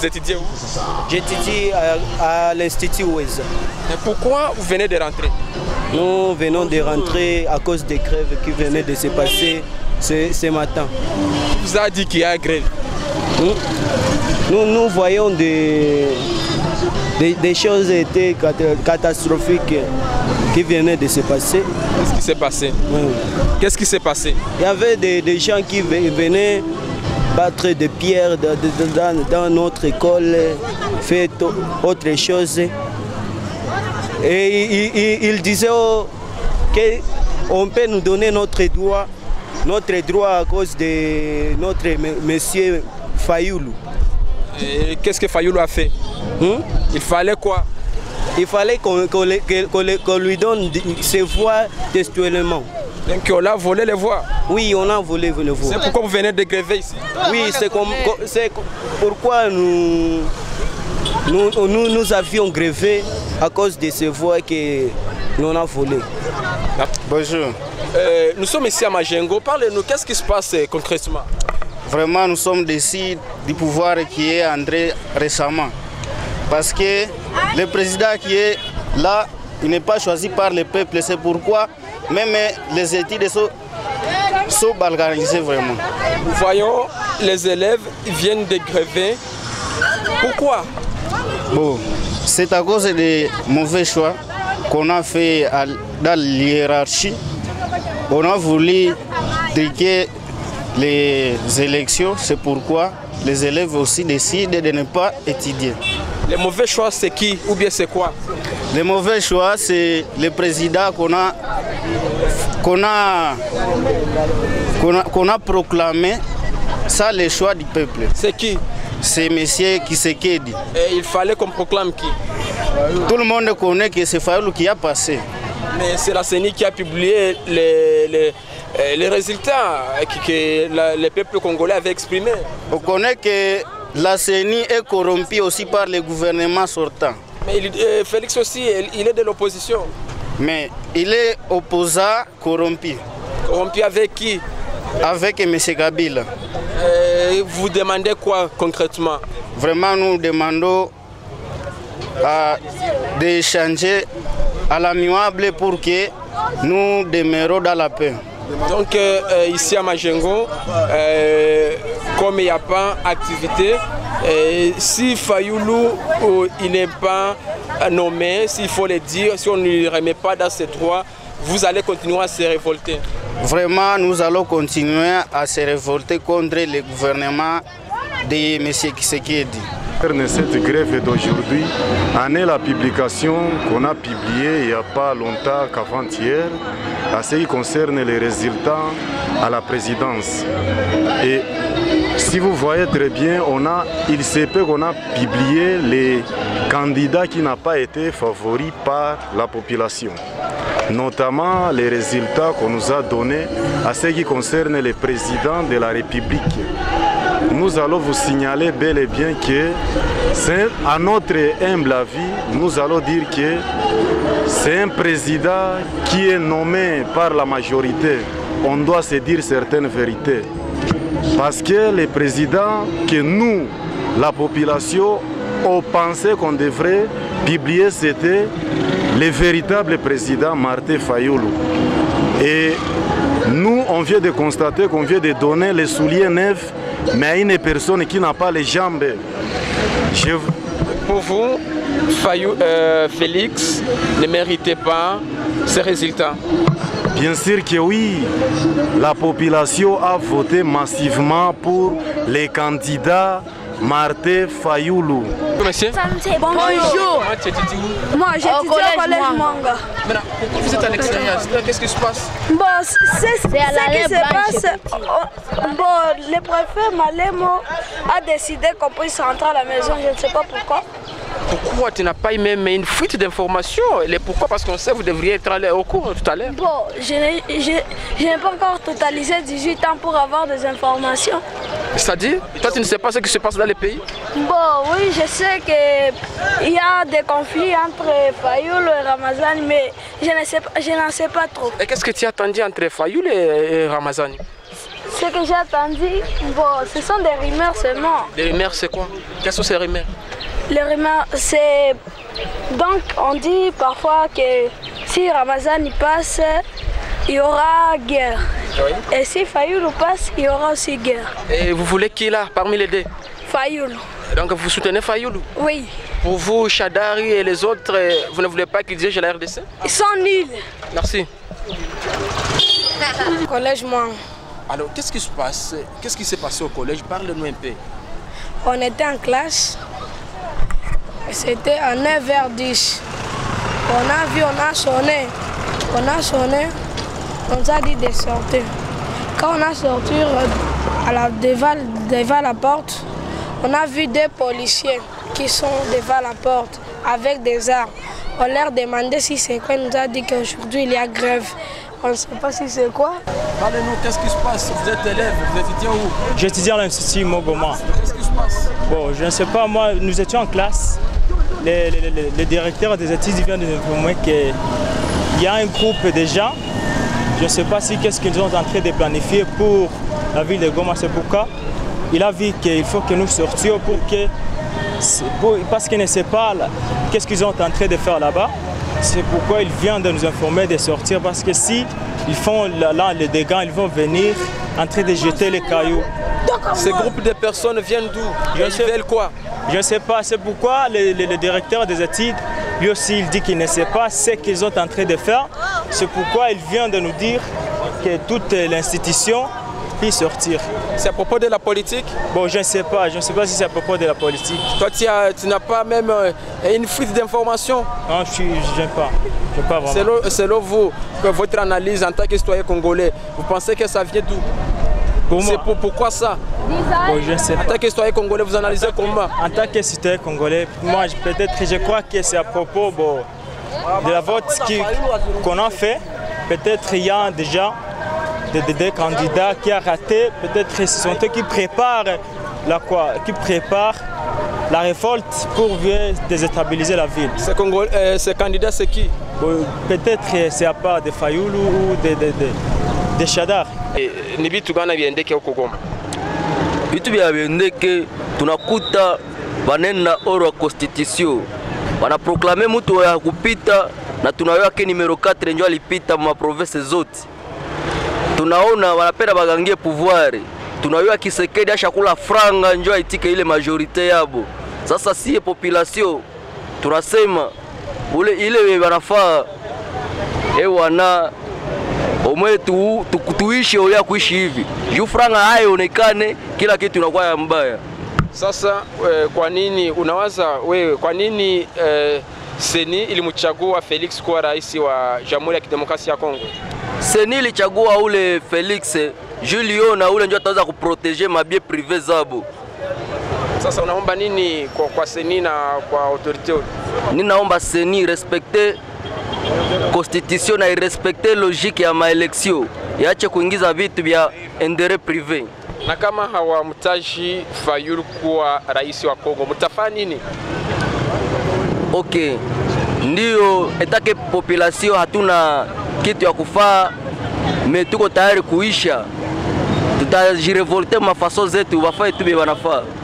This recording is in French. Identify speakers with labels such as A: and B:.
A: Vous étudiez où?
B: J'étudie à l'Institut Oueza.
A: Et pourquoi vous venez de rentrer?
B: Nous venons de rentrer à cause des grèves qui venaient de se passer ce matin.
A: Qui vous a dit qu'il y a grève?
B: Nous voyons des choses étaient catastrophiques qui venaient de se passer.
A: Qu'est-ce qui s'est passé? Qu'est-ce qui s'est passé?
B: Il y avait des gens qui venaient battre des pierres dans notre école, faire autre chose. Et ils disaient qu'on peut nous donner notre droit à cause de notre monsieur Fayoulou.
A: Et qu'est-ce que Fayoulou a fait? Il fallait quoi?
B: Il fallait qu'on lui donne ses voix textuellement.
A: Donc on a volé les voix?
B: Oui, on a volé les voix.
A: C'est pourquoi vous venez de gréver ici?
B: Oui, c'est pourquoi nous avions grévé à cause de ces voix que l'on a volées.
C: Bonjour.
A: Nous sommes ici à Majengo. Parlez-nous, qu'est-ce qui se passe concrètement?
C: Vraiment, nous sommes déçus du pouvoir qui est entré récemment. Parce que le président qui est là, il n'est pas choisi par le peuple. C'est pourquoi même les études sont organisées vraiment.
A: Nous voyons les élèves viennent de gréver. Pourquoi?
C: Bon, c'est à cause des mauvais choix qu'on a fait dans l'hiérarchie. On a voulu truquer les élections, c'est pourquoi les élèves aussi décident de ne pas étudier.
A: Les mauvais choix, c'est qui ou bien c'est quoi?
C: Les mauvais choix, c'est le président qu'on a proclamé. Ça, le choix du peuple.
A: C'est qui?
C: C'est M. Tshisekedi.
A: Et il fallait qu'on proclame qui?
C: Tout le monde connaît que c'est Fayoulou qui a passé.
A: Mais c'est la CENI qui a publié les résultats que le peuple congolais avait exprimés.
C: On connaît que la CENI est corrompue aussi par le gouvernement sortant.
A: Mais Félix aussi, il est de l'opposition.
C: Mais il est opposant corrompu.
A: Corrompu avec qui?
C: Avec M. Kabila.
A: Vous demandez quoi concrètement?
C: Vraiment, nous demandons d'échanger à l'amiable pour que nous demeurions dans la paix.
A: Donc ici à Majengo, comme il n'y a pas d'activité, si Fayoulou il n'est pas nommé, s'il faut le dire, si on ne lui remet pas dans ses droits, vous allez continuer à se révolter.
C: Vraiment, nous allons continuer à se révolter contre le gouvernement de M. Tshisekedi.
D: Cette grève d'aujourd'hui en est la publication qu'on a publiée il n'y a pas longtemps qu'avant-hier à ce qui concerne les résultats à la présidence. Et si vous voyez très bien, il se peut qu'on a publié les candidats qui n'ont pas été favoris par la population. Notamment les résultats qu'on nous a donnés à ce qui concerne le président de la République. Nous allons vous signaler bel et bien que, à notre humble avis, nous allons dire que c'est un président qui est nommé par la majorité. On doit se dire certaines vérités. Parce que le président que nous, la population, on pensait qu'on devrait publier, c'était le véritable président Martin Fayoulou. Et nous, on vient de constater qu'on vient de donner les souliers neufs, mais à une personne qui n'a pas les jambes.
A: Pour vous, Félix ne méritait pas ces résultats?
D: Bien sûr que oui. La population a voté massivement pour les candidats Martin Fayoulou.
A: Monsieur?
E: Bonjour. Moi, j'étudie au collège Manga.
A: Maintenant, pourquoi vous êtes à l'extérieur? Qu'est-ce qui se passe?
E: Bon, c'est ce qui se passe. Bon, le préfet Malemo a décidé qu'on puisse rentrer à la maison. Je ne sais pas pourquoi.
A: Pourquoi tu n'as pas eu même une fuite d'informations? Pourquoi? Parce qu'on sait que vous devriez être allé au cours tout à l'heure.
E: Bon, je n'ai pas encore totalisé 18 ans pour avoir des informations.
A: C'est-à-dire, toi tu ne sais pas ce qui se passe dans les pays?
E: Bon, oui, je sais qu'il y a des conflits entre Fayoulou et Ramazani, mais je n'en sais pas trop.
A: Et qu'est-ce que tu as attendu entre Fayoulou et Ramazani?
E: C'est que j'ai entendu, bon, ce sont des rumeurs seulement.
A: Des rumeurs, c'est quoi? Quelles sont ces rumeurs?
E: Les rumeurs, c'est... Donc, on dit parfois que si Ramazan y passe, il y aura guerre.
A: Oui.
E: Et si Fayoulou passe, il y aura aussi guerre.
A: Et vous voulez qui là, parmi les deux?
E: Fayoulou.
A: Donc vous soutenez Fayoulou?
E: Oui.
A: Pour vous, Chadari et les autres, vous ne voulez pas qu'ils dirigent la RDC?
E: Ils sont nuls.
A: Merci.
E: Collège, moi.
A: Alors, qu'est-ce qui se passe? Qu'est-ce qui s'est passé au collège? Parle-nous un peu.
E: On était en classe. C'était à 9h10. On a vu, on a sonné. On nous a dit de sortir. Quand on a sorti devant la porte, on a vu des policiers qui sont devant la porte avec des armes. On leur demandait si c'est quoi, on nous a dit qu'aujourd'hui il y a grève. On ne sait pas si c'est quoi.
A: Parlez-nous, qu'est-ce qui se passe? Vous êtes élève, vous étudiez où?
F: J'étudie à l'Institut Mogoma.
A: Qu'est-ce qui se passe?
F: Bon, je ne sais pas, moi, nous étions en classe. Le directeur des études vient de nous informer qu'il y a un groupe de gens. Je ne sais pas si qu'est-ce qu'ils sont en train de planifier pour la ville de Goma. C'est pourquoi il a vu qu'il faut que nous sortions parce qu'il ne sait pas qu'est-ce qu'ils sont en train de faire là-bas. C'est pourquoi il vient de nous informer de sortir, parce que si ils font là les dégâts, ils vont venir en train de jeter les cailloux.
A: Ces groupes de personnes viennent d'où? Ils veulent quoi?
F: Je ne sais pas, c'est pourquoi le directeur des études, lui aussi, il dit qu'il ne sait pas ce qu'ils sont en train de faire. C'est pourquoi il vient de nous dire que toute l'institution peut sortir.
A: C'est à propos de la politique?
F: Bon, je ne sais pas si c'est à propos de la politique.
A: Toi, tu n'as pas même une fuite d'informations?
F: Non, je n'ai pas vraiment.
A: Selon vous, votre analyse en tant que citoyen congolais, vous pensez que ça vient d'où? Pourquoi ça?
F: Bon, je ne sais pas.
A: En tant que citoyen congolais, vous analysez comment?
F: En tant que citoyen congolais, moi, je crois que c'est à propos de la vote qu'on a fait. Peut-être il y a déjà des candidats qui ont raté. Peut-être ce sont eux qui préparent la révolte pour déstabiliser la ville.
A: Ces candidats, c'est qui?
F: Peut-être c'est à part de Fayoulou ou de Chadar.
A: Ni vitu gani viendeke huko Goma?
G: Vitu vya viendeke tunakuta banena oro constitution. Wanaproklame mtu ya kupita na tunayoa ke numero 4 ndio alipita ma province zote. Tunaona wanapenda bagangie pouvoir. Tunayoa Kisekedi ashakula franga ndio aitike ile majorite yabo. Sasa sie population tunasema ile wanafaa wana omwe tuishi ole kuishi hivi. Juu franga haionekane, kila kitu inakuwa ya mbaya.
A: Sasa kwa nini unawaza wewe, kwa nini Seni ilimchagua Felix kuwa rais wa Jamhuri ya Kidemokrasia ya Kongo?
G: Seni ilichagua ule Felix Julio na ule ndio ataweza kuproteger mabie privé zabo.
A: Sasa unaomba nini kwa Seni na kwa autorité?
G: Ninaomba Seni respecter constitution na respecter logique ya maelection. Yaache kuingiza vitu vya intérêt privé.
A: Na kama hawamtaji Fayoulou kuwa rais wa Kongo, mtafanya nini?
G: Okay. Ndio etake population hatuna kitu ya kufaa, mais tuko tayari kuisha. Tutajirevolte mafaso zetu, wafai tube wanafaa.